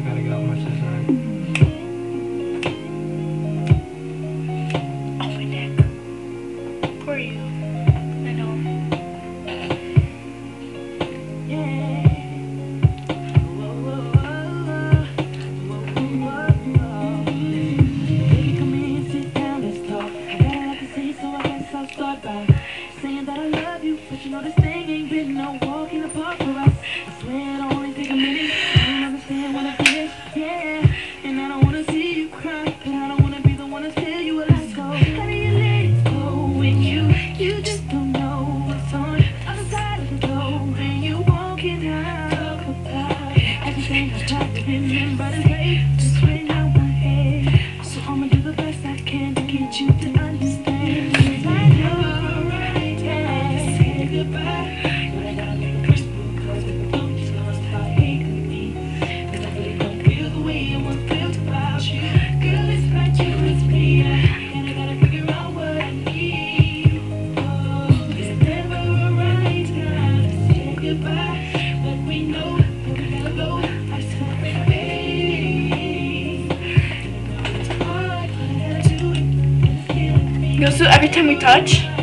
gotta get off my sister. Oh, my neck. Poor you. I know. Yeah. Whoa, whoa, whoa, whoa, whoa. Baby, come in, sit down, let's talk. I got a lot to say, so I guess I'll start by saying that I love you, but you know this thing ain't been no walk in the park for us. I swear it only take a minute. I don't understand what I did, yeah. And I don't wanna see you cry, but I don't wanna be the one to tell you what I saw. How do you let it go when you just don't know what's on the other side of the door? When you walking out about everything I tried to remember to say, just went out my head. So I'ma do the best I can to get you to understand. 'Cause I know right now to say goodbye, but I gotta make a personal, 'cause if I don't, you're gonna start hating me. 'Cause I really don't feel the way I once felt about you. Girl, it's not you, it's me. And I gotta figure out what I need. Oh, it's never a right time to say goodbye, but we know that we gotta go our separate ways. And I know it's hard, but I gotta do it, and it's killing me. So every time we touch,